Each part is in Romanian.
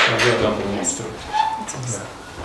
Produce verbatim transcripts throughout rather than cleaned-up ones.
Avea doamnul ministru. Da.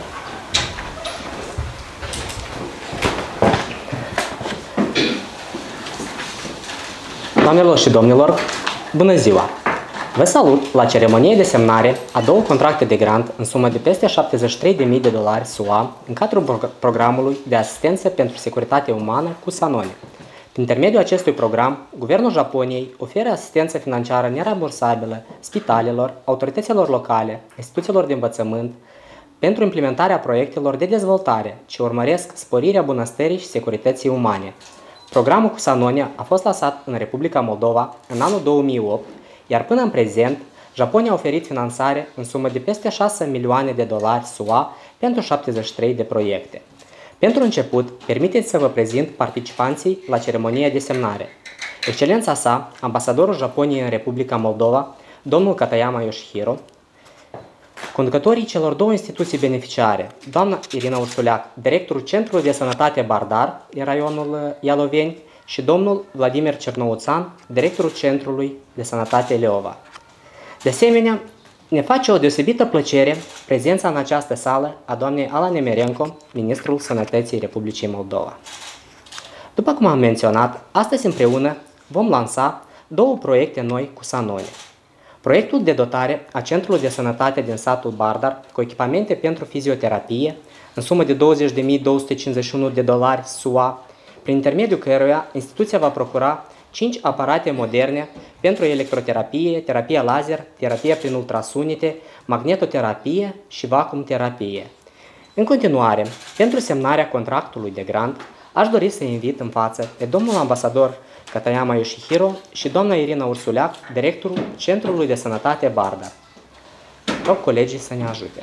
Doamnelor și domnilor, bună ziua! Vă salut la ceremonie de semnare a două contracte de grant în sumă de peste șaptezeci și trei de mii de dolari S U A în cadrul programului de asistență pentru securitate umană cu Sanone. Prin intermediul acestui program, Guvernul Japoniei oferă asistență financiară nerambursabilă spitalelor, autorităților locale, instituțiilor de învățământ, pentru implementarea proiectelor de dezvoltare ce urmăresc sporirea bunăstării și securității umane. Programul cu Sanone a fost lansat în Republica Moldova în anul două mii opt, iar până în prezent, Japonia a oferit finanțare în sumă de peste șase milioane de dolari S U A pentru șaptezeci și trei de proiecte. Pentru început, permiteți să vă prezint participanții la ceremonia de semnare. Excelența sa, ambasadorul Japoniei în Republica Moldova, domnul Katayama Yoshihiro, conducătorii celor două instituții beneficiare, doamna Irina Ursuleac, directorul Centrului de Sănătate Bardar, din raionul Ialoveni, și domnul Vladimir Cernouțan, directorul Centrului de Sănătate Leova. De asemenea, ne face o deosebită plăcere prezența în această sală a doamnei Ala Nemerenko, ministrul Sănătății Republicii Moldova. După cum am menționat, astăzi împreună vom lansa două proiecte noi cu Sanone. Proiectul de dotare a Centrului de Sănătate din satul Bardar cu echipamente pentru fizioterapie în sumă de douăzeci de mii două sute cincizeci și unu de dolari S U A, prin intermediul căruia instituția va procura cinci aparate moderne pentru electroterapie, terapie laser, terapie prin ultrasunete, magnetoterapie și vacuumterapie. În continuare, pentru semnarea contractului de grant, aș dori să invit în față pe domnul ambasador Katayama Yoshihiro și doamna Irina Ursuleac, directorul Centrului de Sănătate Bardar. Rog colegii să ne ajute.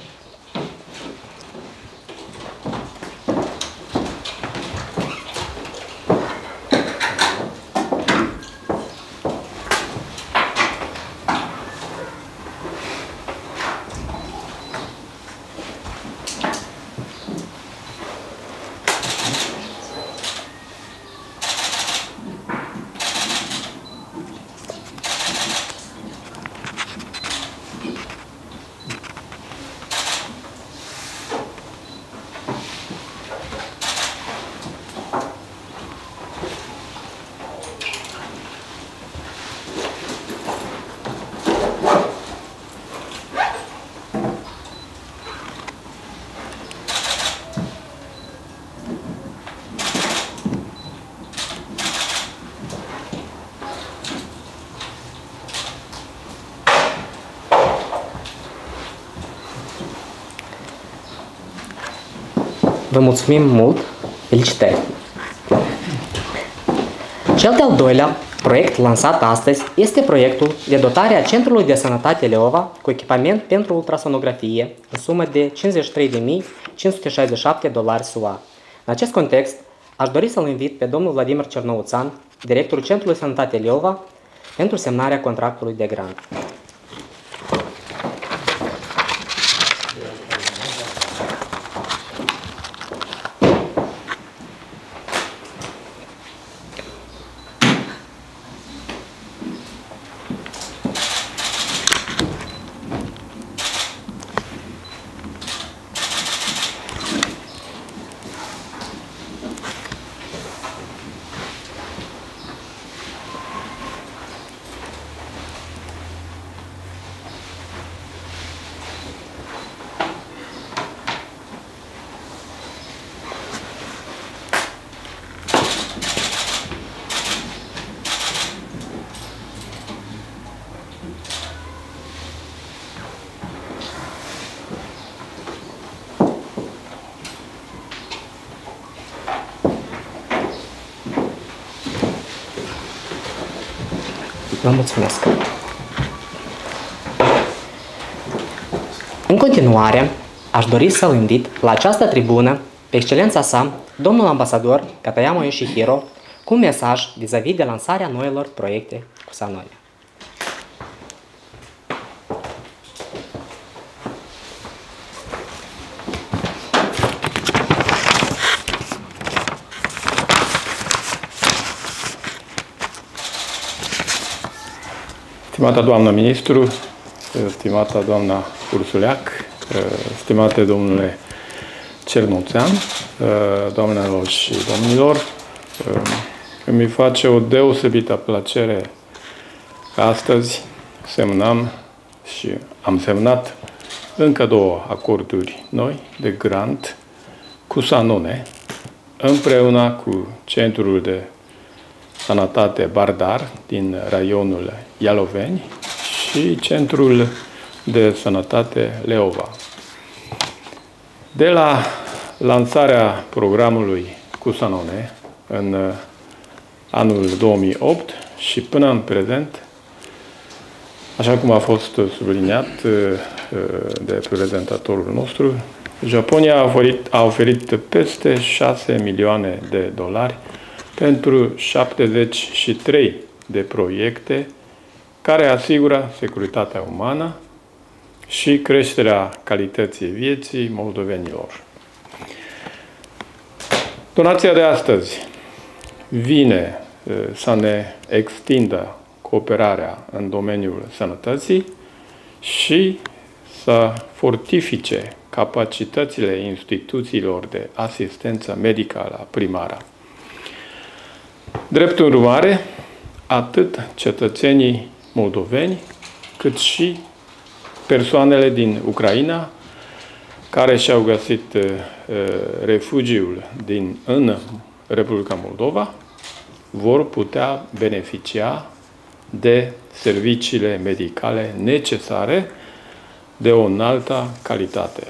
Vă mulțumim mult! Felicitări! Cel de-al doilea proiect lansat astăzi este proiectul de dotare a Centrului de Sănătate Leova cu echipament pentru ultrasonografie în sumă de cincizeci și trei de mii cinci sute șaizeci și șapte dolari S U A. În acest context, aș dori să-l invit pe domnul Vladimir Cernouțan, directorul Centrului de Sănătate Leova, pentru semnarea contractului de grant. Vă mulțumesc! În continuare, aș dori să-l invit la această tribună pe excelența sa, domnul ambasador Katayama Yoshihiro, cu un mesaj vis-a-vis de lansarea noilor proiecte cu Sanone. Stimată doamnă ministru, stimata doamna Ursuleac, stimate domnule Cernoțean, doamnelor și domnilor, îmi face o deosebită plăcere că astăzi semnăm și am semnat încă două acorduri noi de grant cu Sanone, împreună cu Centrul de Sănătate Bardar din raionul Ialoveni și Centrul de Sănătate Leova. De la lansarea programului cu Sanone în anul două mii opt și până în prezent, așa cum a fost subliniat de prezentatorul nostru, Japonia a oferit, a oferit peste șase milioane de dolari pentru șaptezeci și trei de proiecte care asigură securitatea umană și creșterea calității vieții moldovenilor. Donația de astăzi vine să ne extindă cooperarea în domeniul sănătății și să fortifice capacitățile instituțiilor de asistență medicală primară. Drept urmare, atât cetățenii moldoveni, cât și persoanele din Ucraina, care și-au găsit uh, refugiul din, în Republica Moldova, vor putea beneficia de serviciile medicale necesare de o înaltă calitate.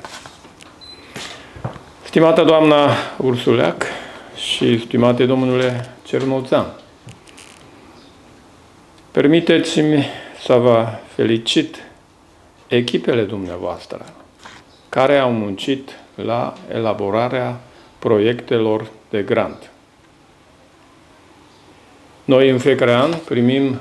Stimată doamna Ursuleac și stimate domnule Cernoțean, permiteți-mi să vă felicit echipele dumneavoastră care au muncit la elaborarea proiectelor de grant. Noi în fiecare an primim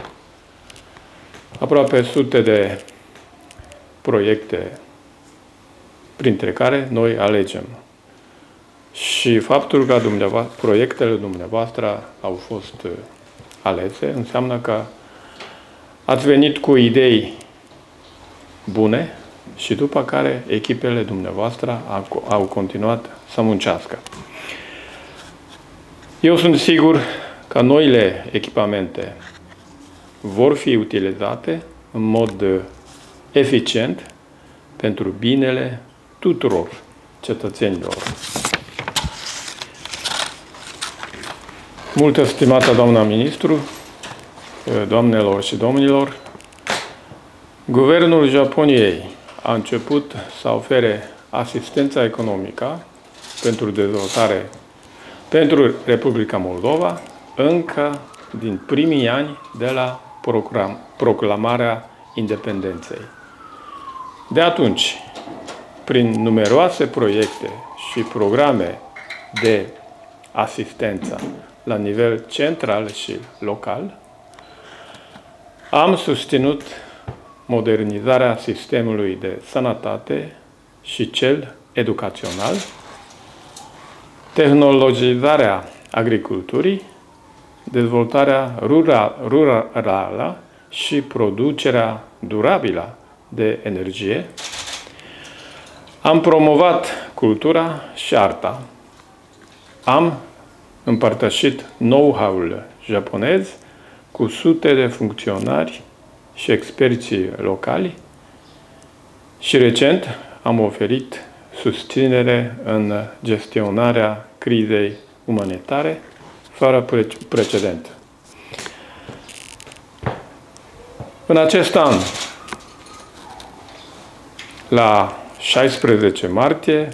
aproape sute de proiecte, printre care noi alegem. Și faptul că dumneavoastră, proiectele dumneavoastră au fost alese înseamnă că ați venit cu idei bune și după care echipele dumneavoastră au continuat să muncească. Eu sunt sigur că noile echipamente vor fi utilizate în mod eficient pentru binele tuturor cetățenilor. Multă stimată doamna ministru, doamnelor și domnilor, Guvernul Japoniei a început să ofere asistența economică pentru dezvoltare pentru Republica Moldova încă din primii ani de la proclamarea independenței. De atunci, prin numeroase proiecte și programe de asistență la nivel central și local, am susținut modernizarea sistemului de sănătate și cel educațional, tehnologizarea agriculturii, dezvoltarea rural, rurală și producerea durabilă de energie. Am promovat cultura și arta. Am împărtășit know-how-ul japonez cu sute de funcționari și experții locali și recent am oferit susținere în gestionarea crizei umanitare fără precedent. În acest an, la șaisprezece martie,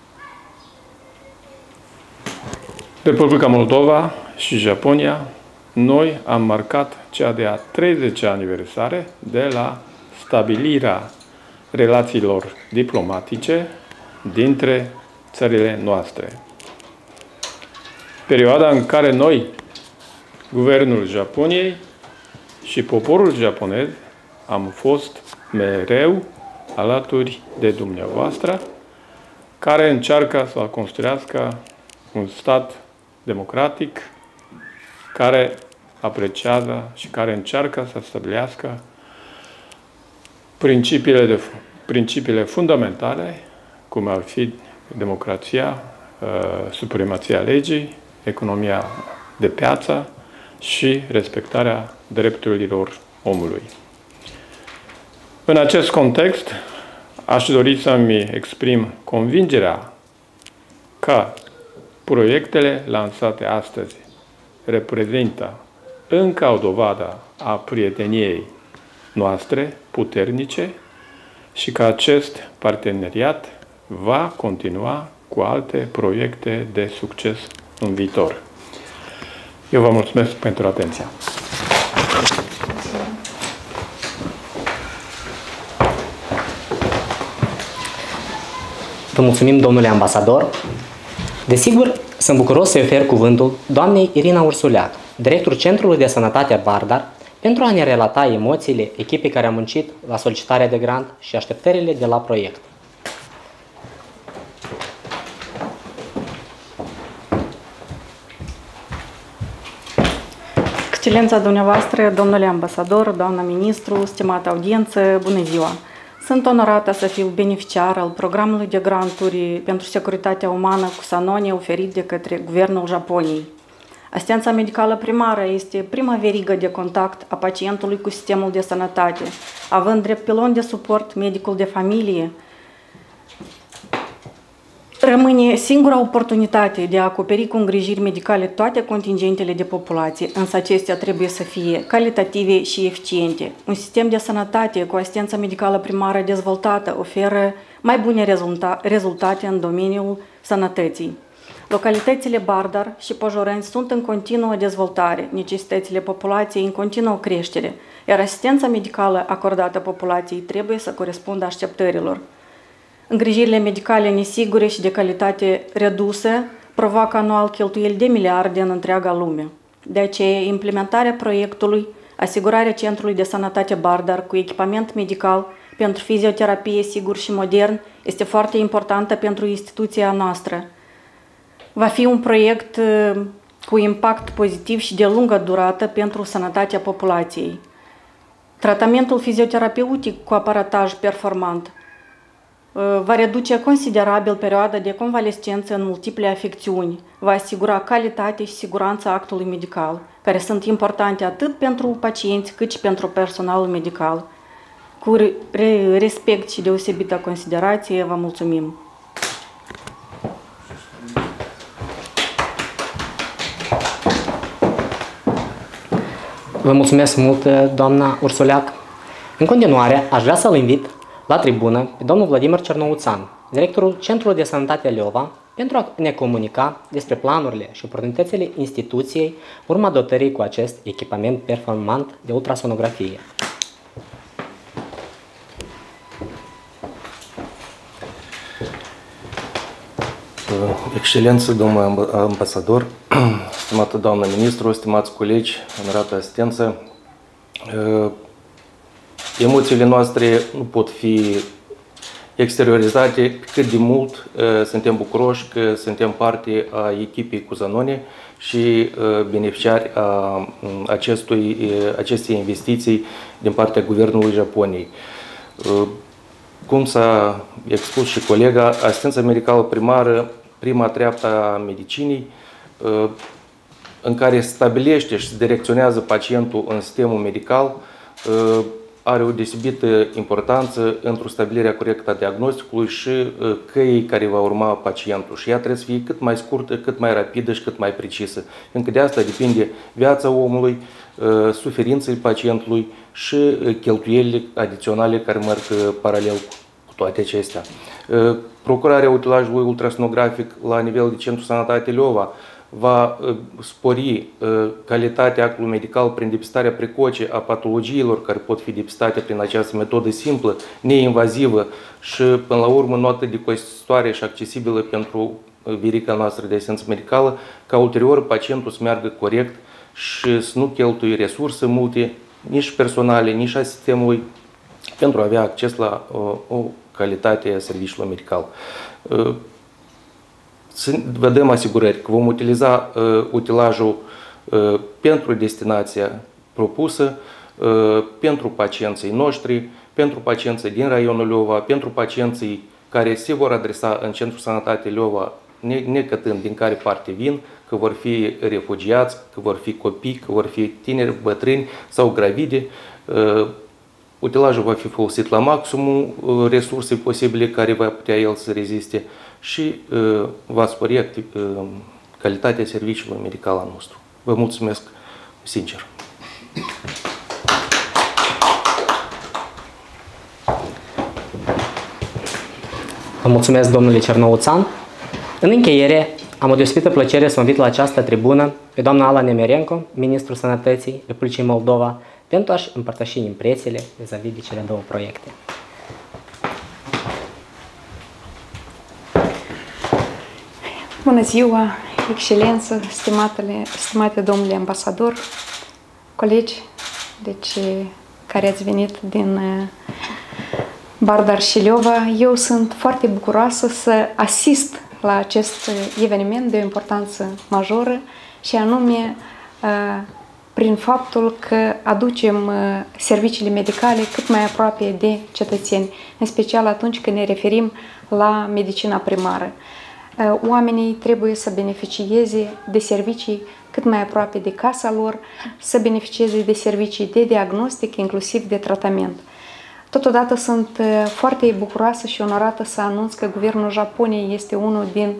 Republica Moldova și Japonia, noi am marcat cea de-a treizecea aniversare de la stabilirea relațiilor diplomatice dintre țările noastre. Perioada în care noi, Guvernul Japoniei și poporul japonez, am fost mereu alături de dumneavoastră, care încearcă să construiască un stat democratic, care apreciază și care încearcă să stabilească principiile, de, principiile fundamentale, cum ar fi democrația, supremația legii, economia de piață și respectarea drepturilor omului. În acest context, aș dori să-mi exprim convingerea că proiectele lansate astăzi reprezintă încă o dovadă a prieteniei noastre puternice și că acest parteneriat va continua cu alte proiecte de succes în viitor. Eu vă mulțumesc pentru atenție. Vă mulțumim, domnule ambasador. Desigur, sunt bucuros să ofer cuvântul doamnei Irina Ursuleac, directorul Centrului de Sănătate Bardar, pentru a ne relata emoțiile echipei care a muncit la solicitarea de grant și așteptările de la proiect. Excelența dumneavoastră, domnule ambasador, doamna ministru, stimată audiență, bună ziua! Sunt onorată să fiu beneficiar al programului de granturi pentru securitatea umană cu Sanone oferit de către Guvernul Japoniei. Asistența medicală primară este prima verigă de contact a pacientului cu sistemul de sănătate, având drept pilon de suport medicul de familie. Rămâne singura oportunitate de a acoperi cu îngrijiri medicale toate contingentele de populație, însă acestea trebuie să fie calitative și eficiente. Un sistem de sănătate cu asistență medicală primară dezvoltată oferă mai bune rezulta rezultate în domeniul sănătății. Localitățile Bardar și Pojoreni sunt în continuă dezvoltare, necesitățile populației în continuă creștere, iar asistența medicală acordată populației trebuie să corespundă așteptărilor. Îngrijirile medicale nesigure și de calitate redusă provoacă anual cheltuieli de miliarde în întreaga lume. De aceea, implementarea proiectului, asigurarea Centrului de Sănătate Bardar cu echipament medical pentru fizioterapie sigur și modern este foarte importantă pentru instituția noastră. Va fi un proiect cu impact pozitiv și de lungă durată pentru sănătatea populației. Tratamentul fizioterapeutic cu aparataj performant va reduce considerabil perioada de convalescență în multiple afecțiuni, va asigura calitate și siguranța actului medical, care sunt importante atât pentru pacienți cât și pentru personalul medical. Cu respect și deosebită considerație, vă mulțumim! Vă mulțumesc mult, doamna Ursuleac. În continuare, aș vrea să-l invit la tribună pe domnul Vladimir Cernouțan, directorul Centrului de Sănătate Leova, pentru a ne comunica despre planurile și oportunitățile instituției urma dotării cu acest echipament performant de ultrasonografie. Excelență, domnul ambasador, stimată doamnă ministru, stimați colegi, onorată asistență, emoțiile noastre nu pot fi exteriorizate cât de mult suntem bucuroși că suntem parte a echipei cu Sanone și beneficiari a acestui, acestei investiții din partea Guvernului Japoniei. Cum s-a expus și colega, asistența medicală primară, prima treaptă a medicinii, în care stabilește și direcționează pacientul în sistemul medical, are o deosebită importanță într-o stabilirea corectă a diagnosticului și căii care va urma pacientul. Și ea trebuie să fie cât mai scurtă, cât mai rapidă și cât mai precisă. Încă de asta depinde viața omului, suferințele pacientului și cheltuielile adiționale care merg paralel cu toate acestea. Procurarea utilajului ultrasonografic la nivel de Centru Sănătate Leova va spori calitatea actului medical prin depistarea precoce a patologiilor care pot fi depistate prin această metodă simplă, neinvazivă și, până la urmă, nu atât de costisitoare și accesibilă pentru verica noastră de asistență medicală, ca ulterior pacientul să meargă corect și să nu cheltuie resurse multe, nici personale, nici a sistemului, pentru a avea acces la o, o calitate a serviciului medical. Să vă dăm asigurări că vom utiliza uh, utilajul uh, pentru destinația propusă, uh, pentru pacienții noștri pentru pacienții din raionul Leova, pentru pacienții care se vor adresa în Centrul Sănătate Leova, necătând din care parte vin, că vor fi refugiați, că vor fi copii, că vor fi tineri, bătrâni sau gravide. Utilajul va fi folosit la maximum resurse posibile care va putea el să reziste și va spori calitatea serviciului medical al nostru. Vă mulțumesc sincer. Vă mulțumesc, domnule Cernăuțan. În încheiere, am o deosebită plăcere să invit la această tribună pe doamna Alla Nemerenko, Ministrul Sănătății Republicii Moldova, pentru a-și împărtăși impresiile vis-a-vis de cele două proiecte. Bună ziua, excelență, stimatele, stimate domnule ambasador, colegi, deci, care ați venit din Bardar și Leova. Eu sunt foarte bucuroasă să asist la acest eveniment de o importanță majoră și anume prin faptul că aducem serviciile medicale cât mai aproape de cetățeni, în special atunci când ne referim la medicina primară. Oamenii trebuie să beneficieze de servicii cât mai aproape de casa lor, să beneficieze de servicii de diagnostic, inclusiv de tratament. Totodată sunt foarte bucuroasă și onorată să anunț că Guvernul Japoniei este unul din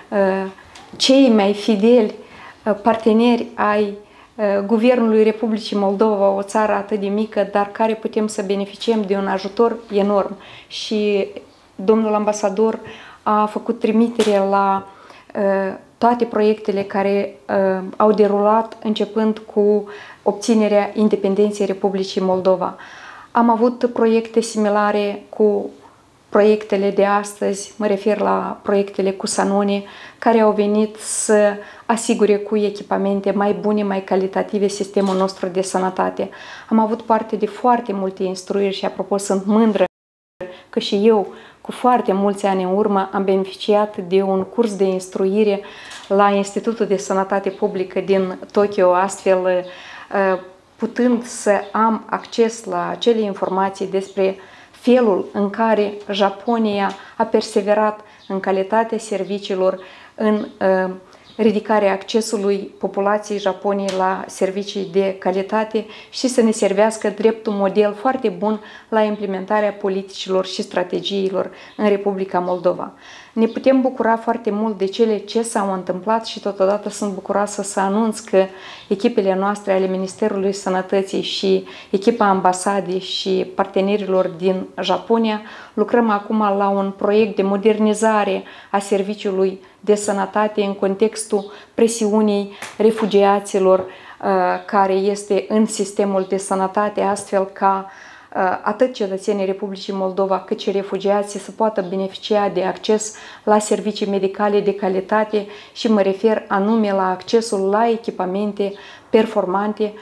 cei mai fideli parteneri ai Guvernului Republicii Moldova, o țară atât de mică, dar care putem să beneficiem de un ajutor enorm. Și domnul ambasador a făcut trimitere la uh, toate proiectele care uh, au derulat începând cu obținerea independenței Republicii Moldova. Am avut proiecte similare cu proiectele de astăzi, mă refer la proiectele cu Sanone, care au venit să asigure cu echipamente mai bune, mai calitative sistemul nostru de sănătate. Am avut parte de foarte multe instruiri și, apropo, sunt mândră că și eu, cu foarte mulți ani în urmă, am beneficiat de un curs de instruire la Institutul de Sănătate Publică din Tokyo, astfel putând să am acces la acele informații despre felul în care Japonia a perseverat în calitatea serviciilor, în ridicarea accesului populației Japoniei la servicii de calitate și să ne servească drept un model foarte bun la implementarea politicilor și strategiilor în Republica Moldova. Ne putem bucura foarte mult de cele ce s-au întâmplat și totodată sunt bucuroasă să anunț că echipele noastre ale Ministerului Sănătății și echipa ambasadei și partenerilor din Japonia lucrăm acum la un proiect de modernizare a serviciului de sănătate în contextul presiunii refugiaților care este în sistemul de sănătate, astfel ca atât cetățenii Republicii Moldova cât și refugiații să poată beneficia de acces la servicii medicale de calitate și mă refer anume la accesul la echipamente performante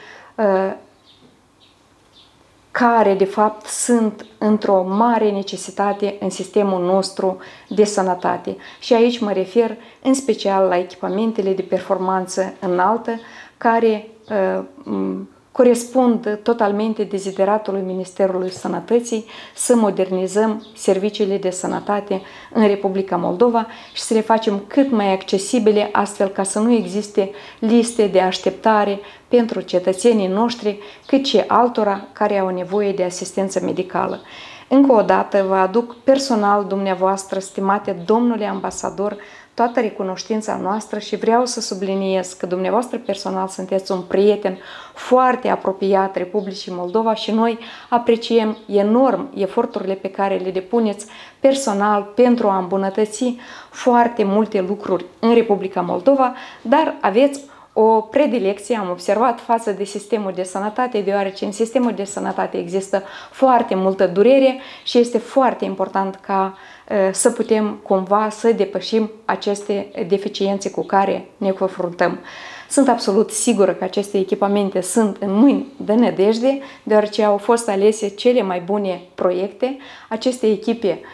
care de fapt sunt într-o mare necesitate în sistemul nostru de sănătate. Și aici mă refer în special la echipamentele de performanță înaltă care uh, corespund totalmente dezideratului Ministerului Sănătății să modernizăm serviciile de sănătate în Republica Moldova și să le facem cât mai accesibile, astfel ca să nu existe liste de așteptare pentru cetățenii noștri, cât și altora care au nevoie de asistență medicală. Încă o dată vă aduc personal dumneavoastră, stimate domnule ambasador, toată recunoștința noastră și vreau să subliniez că dumneavoastră personal sunteți un prieten foarte apropiat Republicii Moldova și noi apreciem enorm eforturile pe care le depuneți personal pentru a îmbunătăți foarte multe lucruri în Republica Moldova, dar aveți o predilecție, am observat, față de sistemul de sănătate, deoarece în sistemul de sănătate există foarte multă durere și este foarte important ca să putem cumva să depășim aceste deficiențe cu care ne confruntăm. Sunt absolut sigură că aceste echipamente sunt în mâini de nădejde, deoarece au fost alese cele mai bune proiecte. Aceste echipe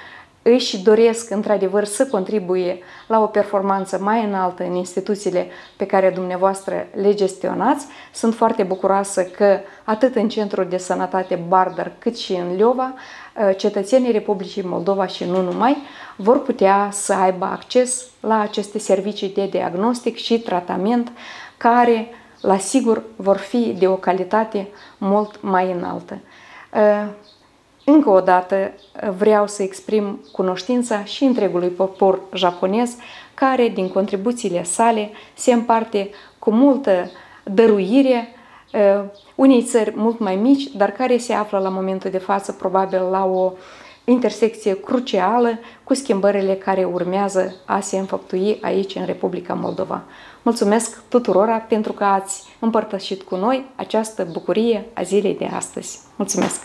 își doresc într-adevăr să contribuie la o performanță mai înaltă în instituțiile pe care dumneavoastră le gestionați. Sunt foarte bucuroasă că atât în Centrul de Sănătate Bardar cât și în Leova, cetățenii Republicii Moldova și nu numai vor putea să aibă acces la aceste servicii de diagnostic și tratament care, la sigur, vor fi de o calitate mult mai înaltă. Încă o dată vreau să exprim cunoștința și întregului popor japonez, care din contribuțiile sale se împarte cu multă dăruire unei țări mult mai mici, dar care se află la momentul de față probabil la o intersecție crucială cu schimbările care urmează a se înfăptui aici în Republica Moldova. Mulțumesc tuturora pentru că ați împărtășit cu noi această bucurie a zilei de astăzi. Mulțumesc!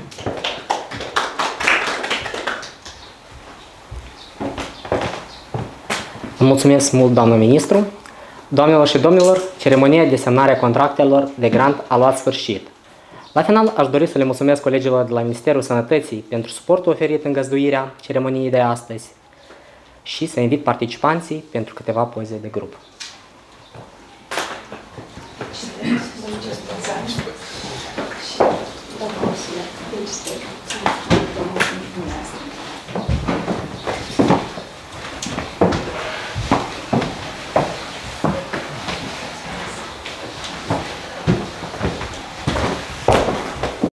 Mulțumesc mult, doamnă ministru. Doamnelor și domnilor, ceremonia de semnare a contractelor de grant a luat sfârșit. La final, aș dori să le mulțumesc colegilor de la Ministerul Sănătății pentru suportul oferit în găzduirea ceremoniei de astăzi și să invit participanții pentru câteva poze de grup. Thank you.